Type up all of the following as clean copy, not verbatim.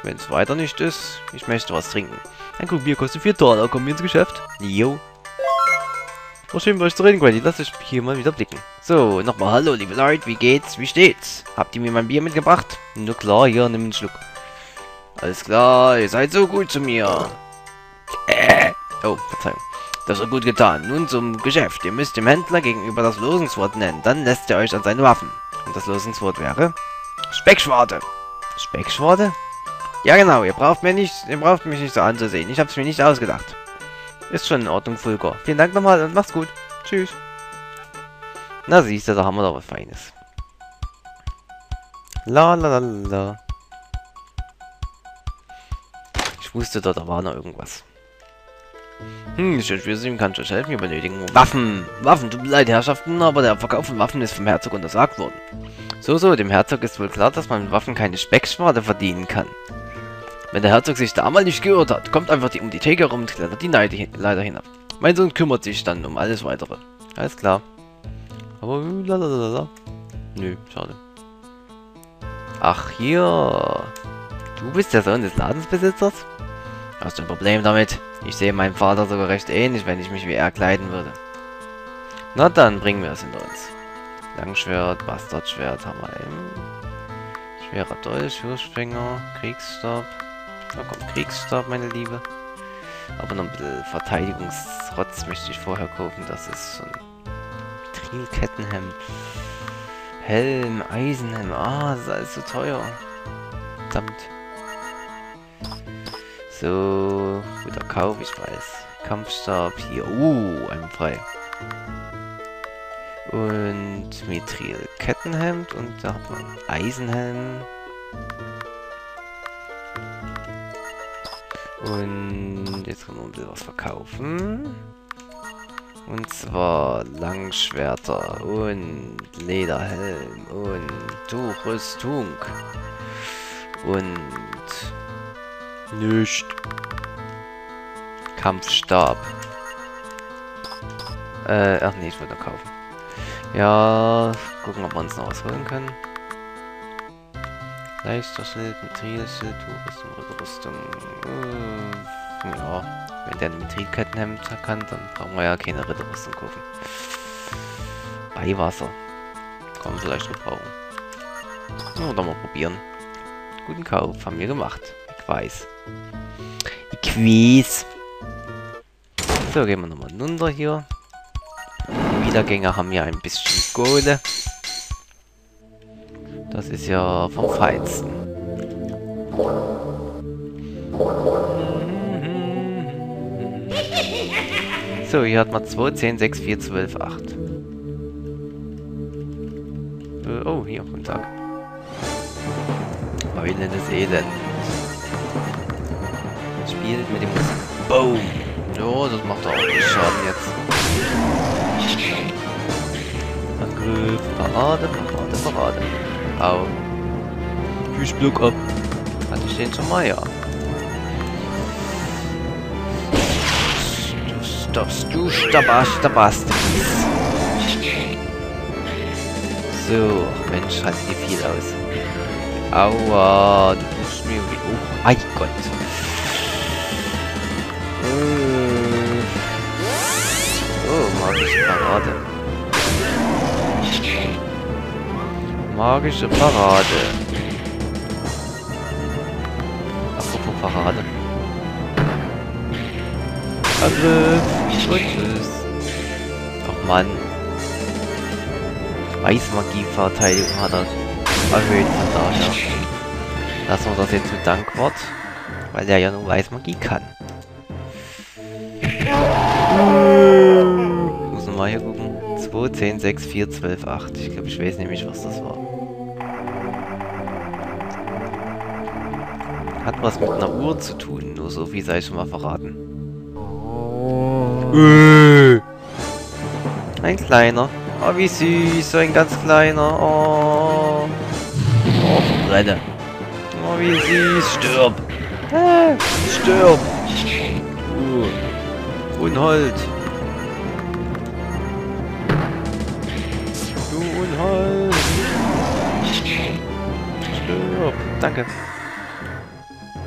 Wenn es weiter nicht ist, ich möchte was trinken. Ein Krug Bier kostet 4 Dollar. Kommen wir ins Geschäft? Jo. War schön, mit euch zu reden, Granny. Lass euch hier mal wieder blicken. So, nochmal hallo, liebe Leute. Wie geht's? Wie steht's? Habt ihr mir mein Bier mitgebracht? Nur klar, hier, nimm einen Schluck. Alles klar, ihr seid so gut zu mir. Oh, Verzeihung. Das ist gut getan. Nun zum Geschäft. Ihr müsst dem Händler gegenüber das Losungswort nennen. Dann lässt er euch an seine Waffen. Und das Losungswort wäre... Speckschwarte. Speckschwarte? Ja genau, ihr braucht mich nicht so anzusehen. Ich hab's mir nicht ausgedacht. Ist schon in Ordnung, Fulgur. Vielen Dank nochmal und macht's gut. Tschüss. Na siehst du, da haben wir doch was Feines. La la la la. Ich wusste doch, da war noch irgendwas. Schön für Sie, kann ich euch helfen? Wir benötigen Waffen. Waffen, tut mir leid, Herrschaften, aber der Verkauf von Waffen ist vom Herzog untersagt worden. So, dem Herzog ist wohl klar, dass man mit Waffen keine Speckschwarte verdienen kann. Wenn der Herzog sich da mal nicht geirrt hat, kommt einfach um die Theke herum und klettert die Leiter hinab. Mein Sohn kümmert sich dann um alles Weitere. Alles klar. Aber lalalala. Nö, schade. Ach, hier. Du bist der Sohn des Ladensbesitzers? Hast du ein Problem damit? Ich sehe meinen Vater sogar recht ähnlich, wenn ich mich wie er kleiden würde. Na dann, bringen wir es hinter uns. Langschwert, Bastardschwert haben wir eben. Schwerer Dolch, Hirschfänger, Kriegsstab. Na komm, Kriegsstab, meine Liebe. Aber noch ein bisschen Verteidigungsrotz möchte ich vorher kaufen. Das ist so ein Mithril-Kettenhemd. Helm, Eisenhelm. Ah, das ist alles so teuer. Verdammt. So, guter Kauf, ich weiß. Kampfstab hier. Einmal und Mithril Kettenhemd und da hat man Eisenhelm. Und jetzt können wir ein bisschen was verkaufen. Und zwar Langschwerter und Lederhelm und Tuchrüstung. Und nicht Kampfstab. Ach nee, ich wollte noch kaufen. Ja, gucken, ob wir uns noch was holen können. Leichter Schild, Mithril-Schild, Rüstung. Ja, wenn der ein Mithril-Kettenhemd kann, dann brauchen wir ja keine Ritterrüstung kaufen. Beiwasser. Kann man vielleicht gebrauchen. Oder mal probieren. Guten Kauf, haben wir gemacht. Ich weiß. Ich weiß. So, gehen wir nochmal runter hier. Die Wiedergänger haben ja ein bisschen Kohle. Das ist ja vom Feinsten. So, hier hat man 2, 10, 6, 4, 12, 8. Oh, hier, guten Tag. Heulendes Elend. Spielt mit dem Musik. Boom! Jo, das macht auch nicht Schaden jetzt. Angriff, Parade, Parade, Parade. Au. Ich block ab. Hatte ich den schon mal, ja. Du stabast. So, Mensch, halt die viel aus. Aua, du tust mir wie... Oh, mein Gott. Oh, magische Parade. Magische Parade. Apropos Parade. Angriff. Und tschüss. Ach Mann. Eismagie-Verteidigung hat er erhöht, von daher. Lassen wir das jetzt mit Dankwort. Weil er ja nur Eismagie kann. Ich muss nochmal hier gucken. 2, 10, 6, 4, 12, 8. Ich glaube, ich weiß nämlich, was das war. Hat was mit einer Uhr zu tun. Nur so viel sei ich schon mal verraten. Ein kleiner. Oh, wie süß. So ein ganz kleiner. Oh. Oh, verbrenne. Oh, wie süß. Stirb. Stirb. Unhold. Du Unhold. Stirb. Danke.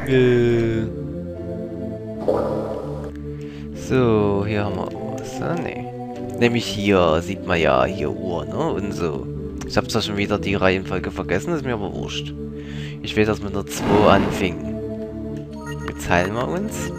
So, hier haben wir was. Ah, nee. Nämlich hier sieht man ja hier Uhr, ne? Und so. Ich habe zwar schon wieder die Reihenfolge vergessen, ist mir aber wurscht. Ich weiß, dass wir mit der 2 anfingen. Jetzt heilen wir uns.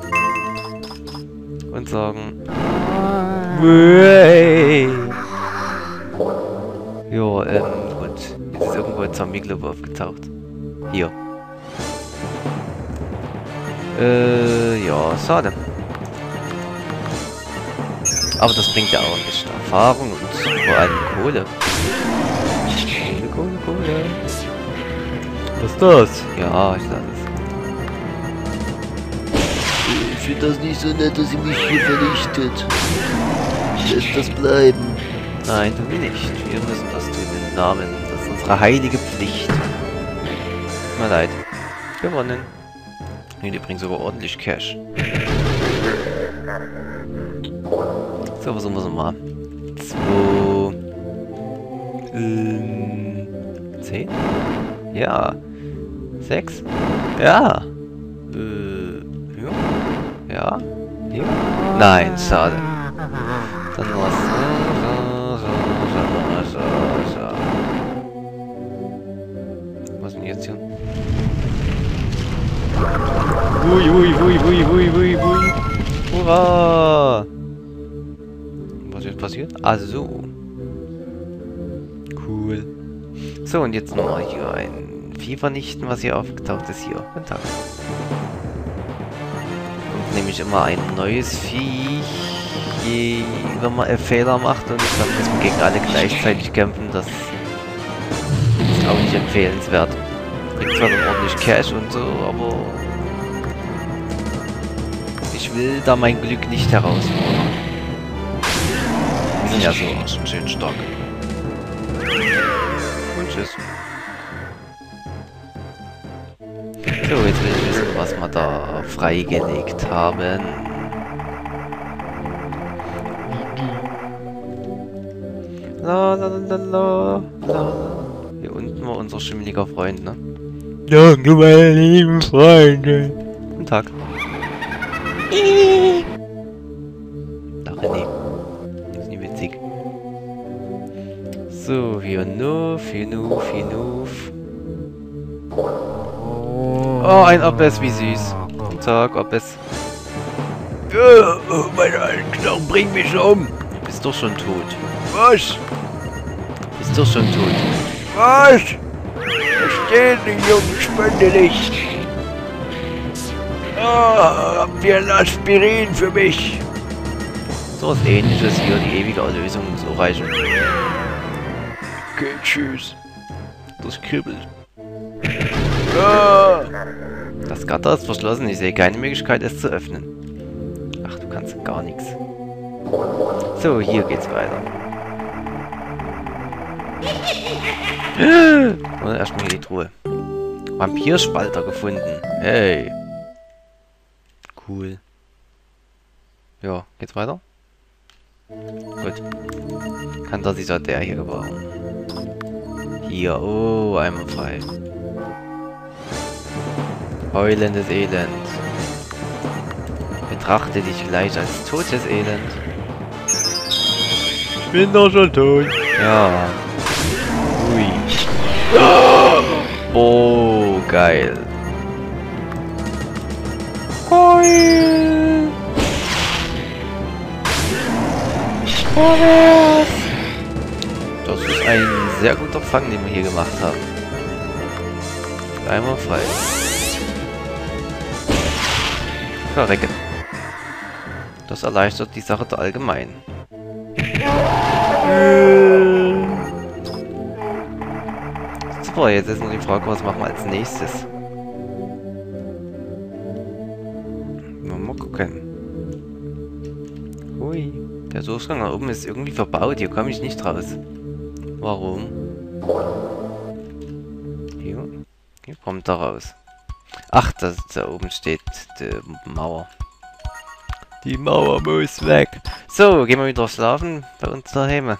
Und sagen... Hey. Ja, gut. Jetzt ist irgendwo ein Zombie-Club aufgetaucht. Hier. Ja, schade. Aber das bringt ja auch ein bisschen Erfahrung und vor allem Kohle. Kohle. Was ist das? Ja, ich sag es. Ich finde das nicht so nett, dass sie mich hier vernichtet. Lässt das bleiben. Nein, tun wir nicht. Wir müssen das tun im Namen. Das ist unsere heilige Pflicht. Tut mir leid. Gewonnen. Nee, die bringen sogar ordentlich Cash. So, versuchen wir es mal. 2... 10? Ja. 6? Ja. Ja. Ja. Ja. Nein, schade. Dann war's. Was denn jetzt hier? Ui. Hurra! Was ist jetzt passiert? Ah, so. Cool. So, und jetzt nochmal hier ein Vieh vernichten, was hier aufgetaucht ist. Hier. Guten Tag. Und nämlich immer ein neues Viech, wenn man einen Fehler macht und dann muss man gegen alle gleichzeitig kämpfen. Das ist auch nicht empfehlenswert. Kriegt zwar dann ordentlich Cash und so, aber ich will da mein Glück nicht herausfordern. Die sind ja so schon schön stark. Und tschüss. So, jetzt will ich wissen, was wir da freigelegt haben. La. Hier unten war unser schimmeliger Freund, ne? Danke, meine lieben Freunde. Guten Tag. Ach, René. Das ist nie witzig. So, hier Nuff. Oh, ein Oppes, wie süß. Guten Tag, Oppes. Oh, meine alten Knochen bringen mich um. Du bist doch schon tot. Was? Bist doch schon tot. Was? Verstehen die jungen Spende nicht. Oh, habt ihr ein Aspirin für mich? So was Ähnliches hier, die ewige Erlösung so reichen. Okay, tschüss. Das kribbelt. Ah. Das Gatter ist verschlossen, ich sehe keine Möglichkeit, es zu öffnen. Ach, du kannst gar nichts. So, hier geht's weiter. Und erstmal hier die Truhe. Vampirspalter gefunden. Hey. Cool. Ja, geht's weiter? Gut. Kann das dieser der hier gebrauchen. Hier, oh, einmal frei. Heulendes Elend. Betrachte dich gleich als totes Elend. Ich bin doch schon tot. Ja. Ui. Oh, geil. Heul. Vorwärts. Das ist ein sehr guter Fang, den wir hier gemacht haben. Einmal frei. Verrecken. Das erleichtert die Sache der allgemein. Super, jetzt ist nur die Frage, was machen wir als nächstes? Mal gucken. Hui. Der Durchgang da oben ist irgendwie verbaut. Hier komme ich nicht raus. Warum? Hier kommt er raus. Ach, da oben steht die Mauer. Die Mauer muss weg. So, gehen wir wieder schlafen bei uns daheim.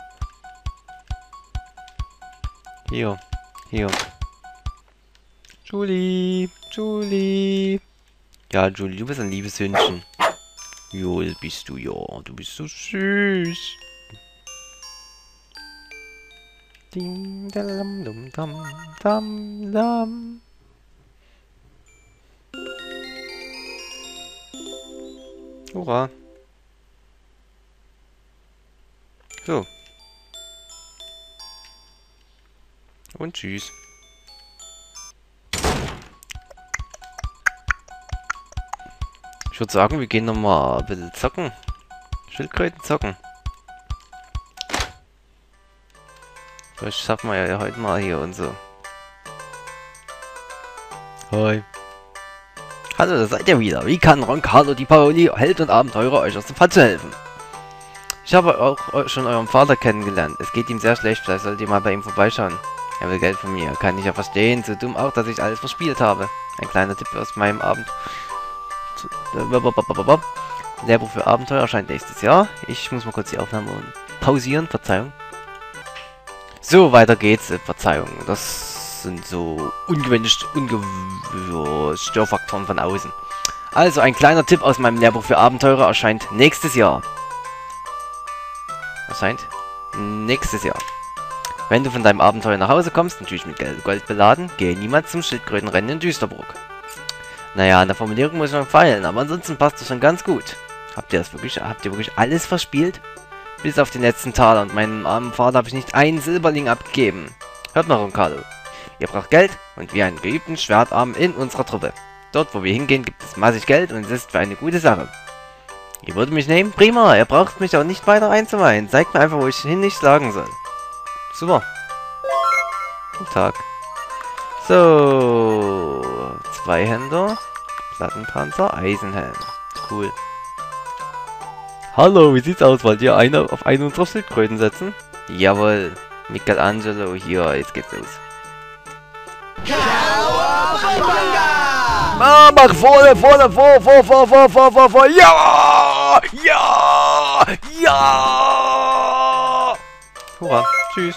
Hier. Julie. Julie. Ja, Julie, du bist ein liebes Hündchen. Jo, das bist du, ja. Du bist so süß. Ding, dalam, dum, dam, dam, dam. Hurra. So. Und tschüss. Ich würde sagen, wir gehen nochmal ein bisschen zocken. Schildkröten zocken. Vielleicht schaffen wir ja heute mal hier und so. Hi. Hallo, da seid ihr wieder. Wie kann Roncarlo Di Paoli, Held und Abenteurer, euch aus dem Fall zu helfen? Ich habe auch schon euren Vater kennengelernt. Es geht ihm sehr schlecht, vielleicht solltet ihr mal bei ihm vorbeischauen. Er will Geld von mir. Kann ich ja verstehen. So dumm auch, dass ich alles verspielt habe. Ein kleiner Tipp aus meinem Abend. Lehrbuch für Abenteuer erscheint nächstes Jahr. Ich muss mal kurz die Aufnahme pausieren. Verzeihung. So, weiter geht's. Verzeihung. Das sind so ungewöhnliche Störfaktoren von außen. Also, ein kleiner Tipp aus meinem Lehrbuch für Abenteurer erscheint nächstes Jahr. Erscheint nächstes Jahr. Wenn du von deinem Abenteuer nach Hause kommst, natürlich mit Gold beladen, gehe niemals zum Schildkrötenrennen in Düsterburg. Naja, an der Formulierung muss ich noch feilen, aber ansonsten passt das schon ganz gut. Habt ihr wirklich alles verspielt? Bis auf den letzten Taler und meinem armen Vater habe ich nicht einen Silberling abgegeben. Hört mal, Roncarlo. Ihr braucht Geld und wir einen geübten Schwertarm in unserer Truppe. Dort, wo wir hingehen, gibt es massig Geld und es ist für eine gute Sache. Ihr würdet mich nehmen? Prima, ihr braucht mich auch nicht weiter einzuweihen. Zeigt mir einfach, wo ich hin nicht schlagen soll. Super. Guten Tag. So. Zweihänder. Plattenpanzer. Eisenhelm. Cool. Hallo, wie sieht's aus? Wollt ihr auf eine unserer Schildkröten setzen? Jawohl. Michelangelo, hier, jetzt geht's los. Ah, mach vorne, vor. Ja! Ja! Ja! Hurra. Tschüss.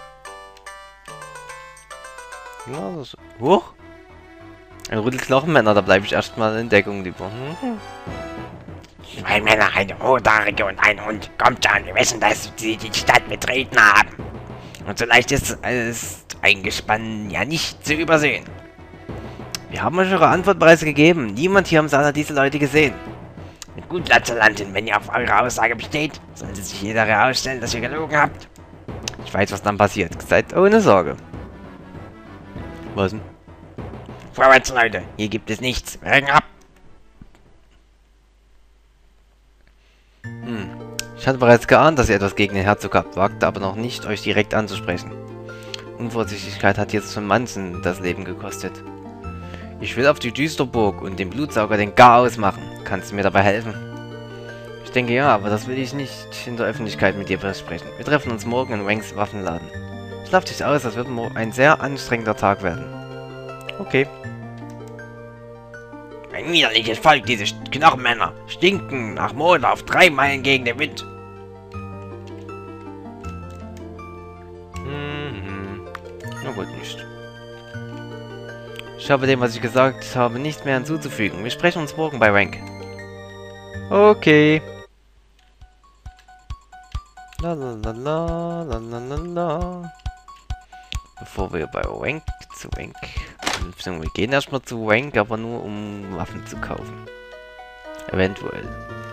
Ja, das ist... Huch! Ein Rüttel Knochenmänner, da bleibe ich erstmal in Deckung lieber. Zwei Männer, eine Rothaarige und ein Hund. Kommt schon, wir wissen, dass sie die Stadt betreten haben. Und so leicht ist ein Gespann ja nicht zu übersehen. Wir haben euch eure Antwort bereits gegeben. Niemand hier im Saal hat diese Leute gesehen. Mit gut Lazalantin, wenn ihr auf eure Aussage besteht, sollte sich jeder herausstellen, dass ihr gelogen habt. Ich weiß, was dann passiert. Seid ohne Sorge. Was denn? Vorwärts, Leute, hier gibt es nichts. Wir rücken ab. Ich hatte bereits geahnt, dass ihr etwas gegen den Herzog habt, wagte aber noch nicht, euch direkt anzusprechen. Unvorsichtigkeit hat jetzt von manchen das Leben gekostet. Ich will auf die Düsterburg und den Blutsauger den Garaus machen. Kannst du mir dabei helfen? Ich denke ja, aber das will ich nicht in der Öffentlichkeit mit dir besprechen. Wir treffen uns morgen in Wangs Waffenladen. Schlaf dich aus, das wird ein sehr anstrengender Tag werden. Okay. Ein widerliches Volk, diese Knochenmänner, stinken nach Mond auf 3 Meilen gegen den Wind. Na wohl nicht. Ich habe dem, was ich gesagt habe, nichts mehr hinzuzufügen. Wir sprechen uns morgen bei Wank. Okay. La. Bevor wir bei Wank zu Wank. Wir gehen erstmal zu Wank, aber nur um Waffen zu kaufen. Eventuell.